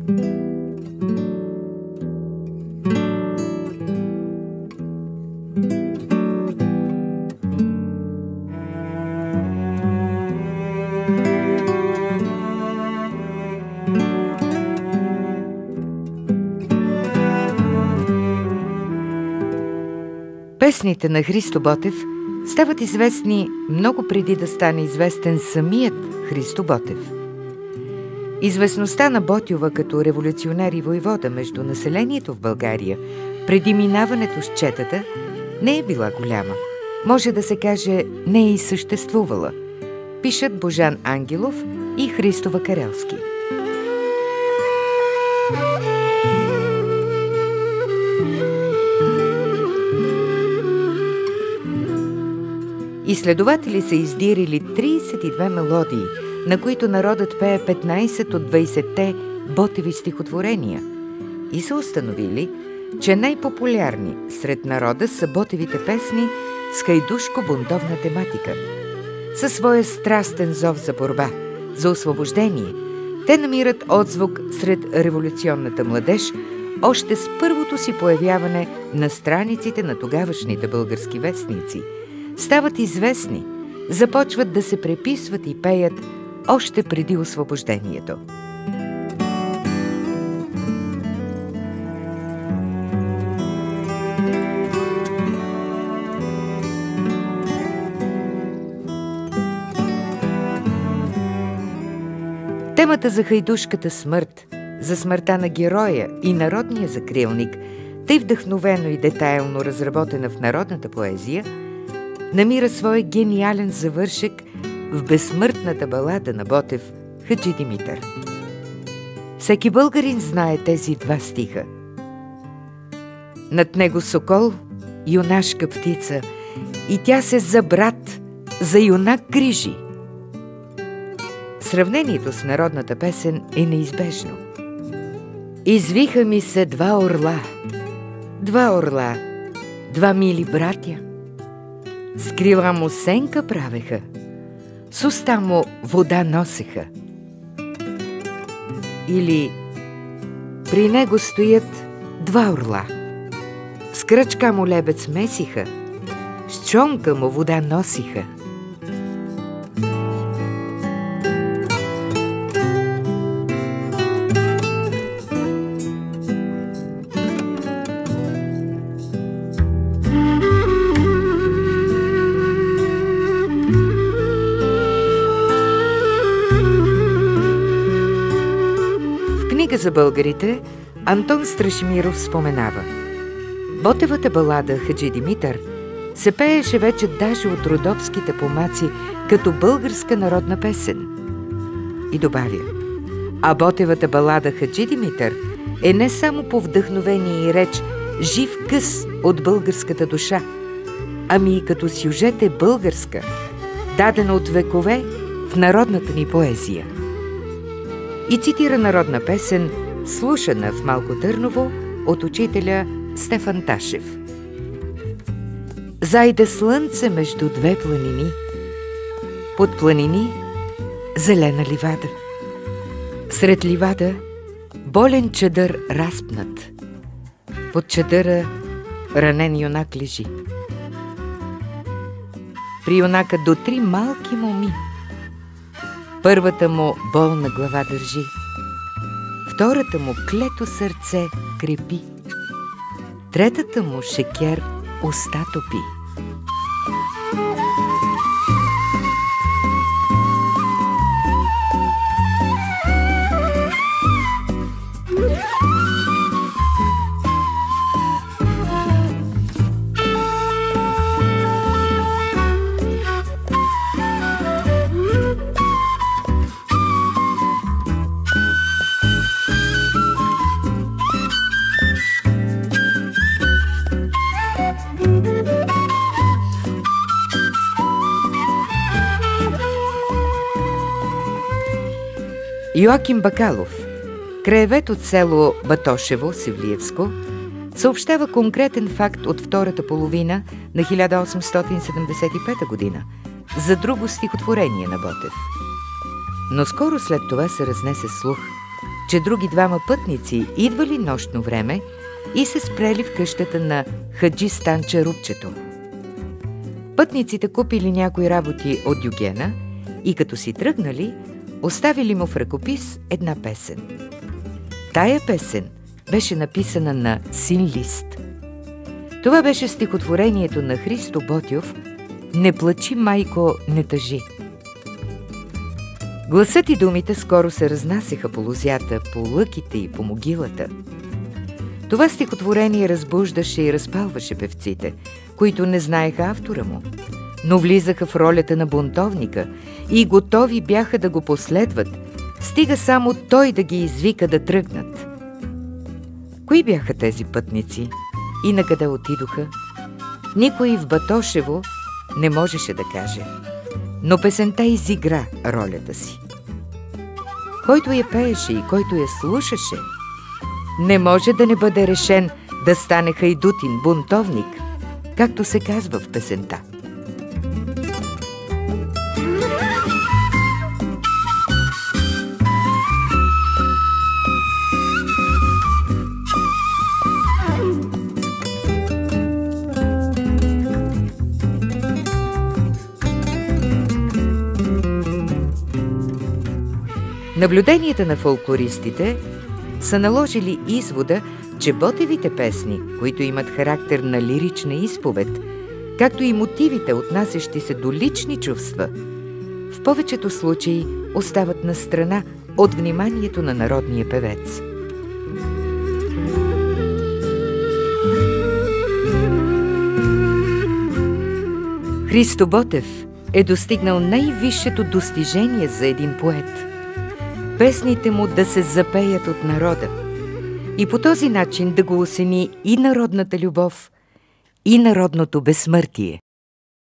Песните на Христо Ботев стават известни много преди да стане известен самият Христо Ботев. Известността на Ботйова като революционер и войвода между населението в България преди минаването с четата не е била голяма. Може да се каже, не е и съществувала. Пишат Божан Ангелов и Христо Вакарелски. Изследователи са издирили 32 мелодии, на които народът пее 15 от 20-те Ботеви стихотворения и са установили, че най-популярни сред народа са Ботевите песни с хайдушко-бунтовна тематика. Със своя страстен зов за борба, за освобождение, те намират отзвук сред революционната младеж още с първото си появяване на страниците на тогавашните български вестници. Стават известни, започват да се преписват и пеят още преди освобождението. Темата за хайдушката смърт, за смъртта на героя и народния закрилник, тъй вдъхновено и детайлно разработена в народната поезия, намира своя гениален завършек в безсмъртната балада на Ботев «Хаджи Димитър». Всеки българин знае тези два стиха. Над него сокол, юнашка птица, и тя се за брат, за юнак грижи. Сравнението с народната песен е неизбежно. Извиха ми се два орла, два мили братя. С крила му сенка правеха, с уста му вода носеха. Или при него стоят два орла, с кръчка му лебец месиха, с чонка му вода носиха. За българите Антон Страшимиров споменава: Ботевата балада «Хаджи Димитър» се пееше вече даже от родопските помаци като българска народна песен. И добавя: а Ботевата балада «Хаджи Димитър» е не само по вдъхновение и реч жив къс от българската душа, ами и като сюжет е българска, дадена от векове в народната ни поезия. И цитира народна песен, слушана в Малко Търново от учителя Стефан Ташев. Зайде слънце между две планини, под планини зелена ливада. Сред ливада болен чадър разпнат, под чадъра ранен юнак лежи. При юнака до 3 малки моми. Първата му болна глава държи, втората му клето сърце крепи, третата му шекер уста топи. Йоаким Бакалов, краевед от село Батошево, Севлиевско, съобщава конкретен факт от втората половина на 1875 година за друго стихотворение на Ботев. Но скоро след това се разнесе слух, че други двама пътници идвали нощно време и се спрели в къщата на хаджи Станча Рупчето. Пътниците купили някои работи от Дюгена и като си тръгнали, оставили му в ръкопис една песен. Тая песен беше написана на син лист. Това беше стихотворението на Христо Ботйов «Не плачи, майко, не тъжи». Гласът и думите скоро се разнасяха по лозята, по лъките и по могилата. Това стихотворение разбуждаше и разпалваше певците, които не знаеха автора му, но влизаха в ролята на бунтовника и готови бяха да го последват, стига само той да ги извика да тръгнат. Кои бяха тези пътници и на къде отидоха? Никой в Батошево не можеше да каже, но песента изигра ролята си. Който я пееше и който я слушаше, не може да не бъде решен да стане хайдутин, бунтовник, както се казва в песента. Наблюденията на фолклористите са наложили извода, че Ботевите песни, които имат характер на лирична изповед, както и мотивите, отнасящи се до лични чувства, в повечето случаи остават на страна от вниманието на народния певец. Христо Ботев е достигнал най-висшето достижение за един поет. Песните му да се запеят от народа и по този начин да го осени и народната любов, и народното безсмъртие.